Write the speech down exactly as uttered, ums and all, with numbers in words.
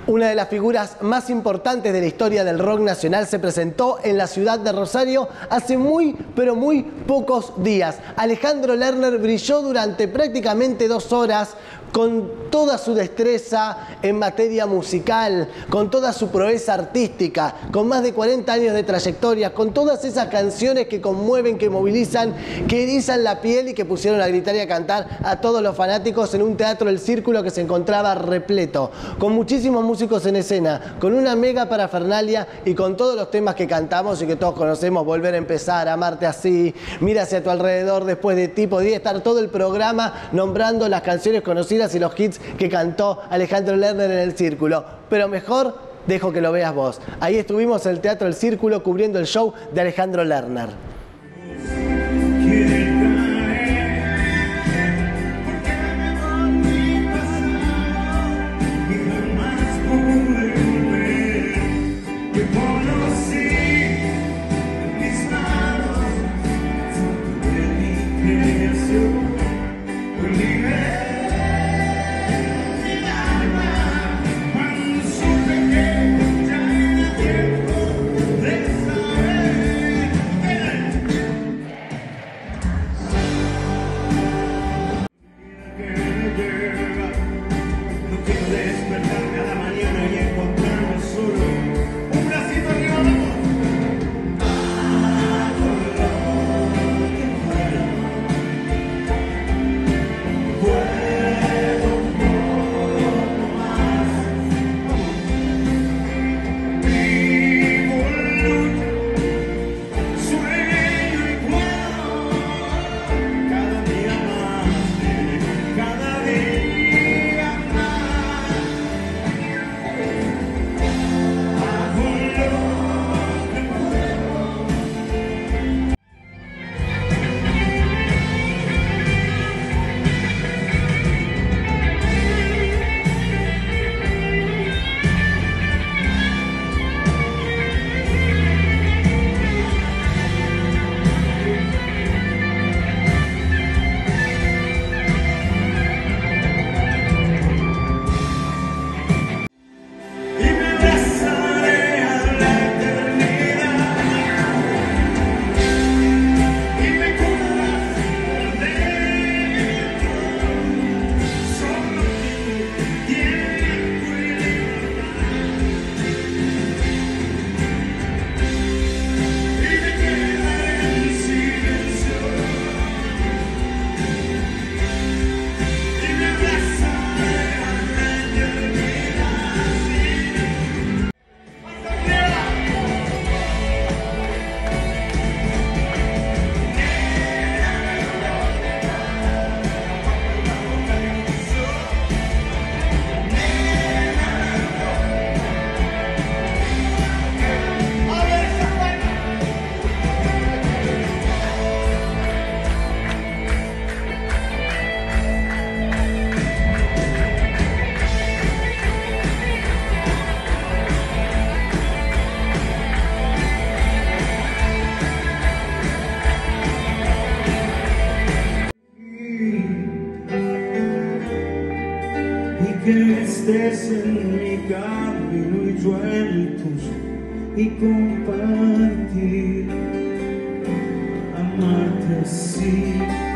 Una de las figuras más importantes de la historia del rock nacional se presentó en la ciudad de Rosario hace muy, pero muy pocos días. Alejandro Lerner brilló durante prácticamente dos horas con toda su destreza en materia musical, con toda su proeza artística, con más de cuarenta años de trayectoria, con todas esas canciones que conmueven, que movilizan, que erizan la piel y que pusieron a gritar y a cantar a todos los fanáticos en un teatro El Círculo que se encontraba repleto, con muchísimos músicos en escena, con una mega parafernalia y con todos los temas que cantamos y que todos conocemos: Volver a empezar, Amarte así, Mira hacia tu alrededor, Después de ti. Podría estar todo el programa nombrando las canciones conocidas y los hits que cantó Alejandro Lerner en El Círculo, pero mejor dejo que lo veas vos. Ahí estuvimos en el Teatro El Círculo cubriendo el show de Alejandro Lerner. Que estés en mi camino y yo en el tuyo, y compartir, amarte así.